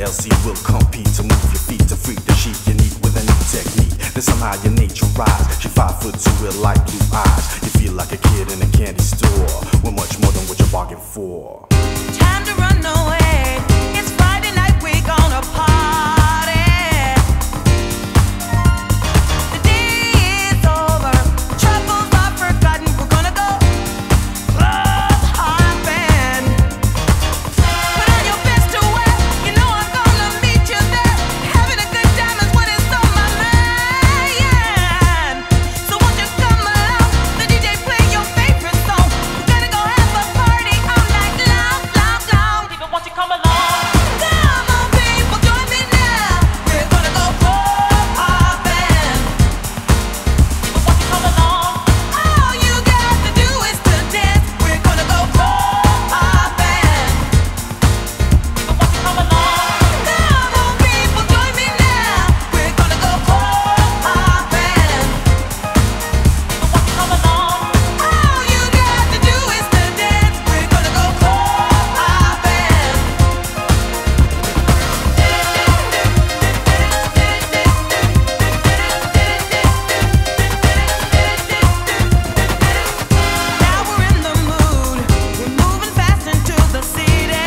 TLC will compete to move your feet to freak the sheep you need with a new technique. Then somehow your nature rise. She 5'2" with light blue eyes. You feel like a kid in a candy store with much more than what you bargained for. Time to run away. It's Friday night, we gonna party. The day is over, troubles are forgotten. We're gonna go club hopping. Put on your best to wear, you know I'm gonna meet you there. Having a good time is what is on my mind. So won't you come along? The DJ play your favorite song. We're gonna go have a party all night long, long, long. Even won't you come along? Come on, people, join me now. We're gonna go club hopping. Even won't you come along? All you got to do is to dance. We're gonna go club hopping. Even won't you come along? Come on, people, join me now. We're gonna go club hopping. Even won't you come along? All you got to do is to dance. We're gonna go club hopping. Now we're in the mood. We're moving fast into the city.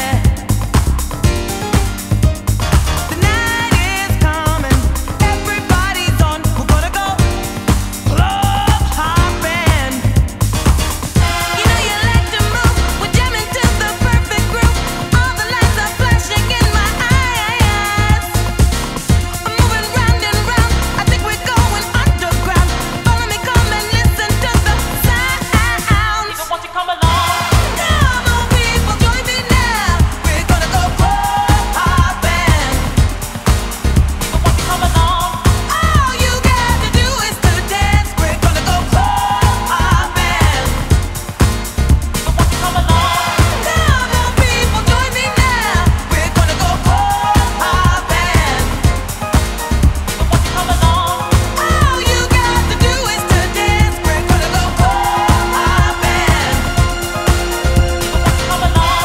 The night is coming. Everybody's on. We're gonna go club hopping. You know you like to move. We're jamming to the perfect groove. All the lights are flashing in my eyes. I'm moving round and round. I think we're going underground. Follow me, come and listen to the sounds. Even won't you come along? Come on, people, join me now. We're gonna go club hopping. Even won't you come along? All you got to do is to dance. We're gonna go club hopping. Even won't you come along? Come on, people, join me now. We're gonna go club hopping. Even won't you come along? All you got to do is to dance. We're gonna go club hopping. Even won't you come along?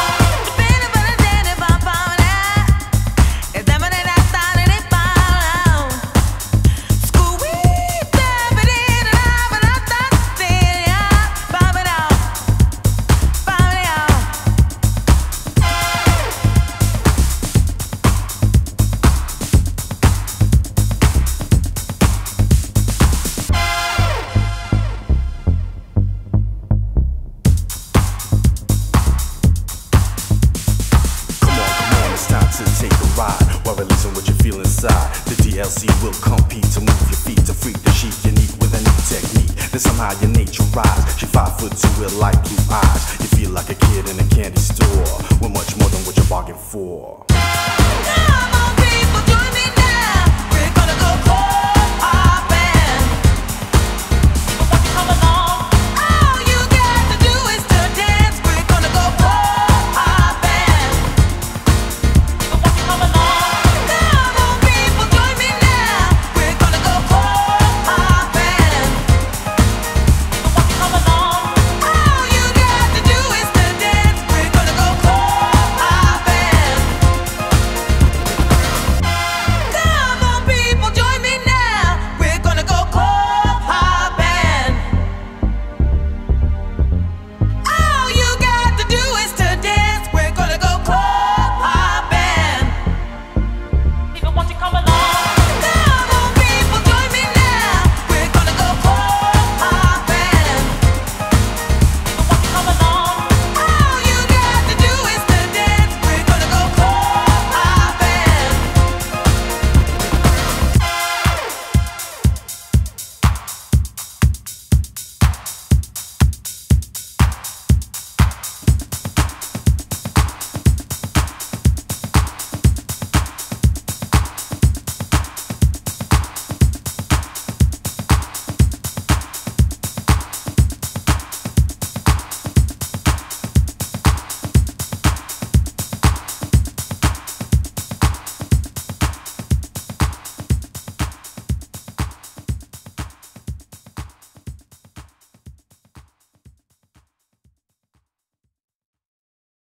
Come on, it's time to take a ride while we listen what you feel inside. The TLC will compete to move your feet to freak the sheep you need with a new technique. Then somehow your nature rise. She 5'2" with light blue eyes. You feel like a kid in a candy store with much more than what you bargained for. Come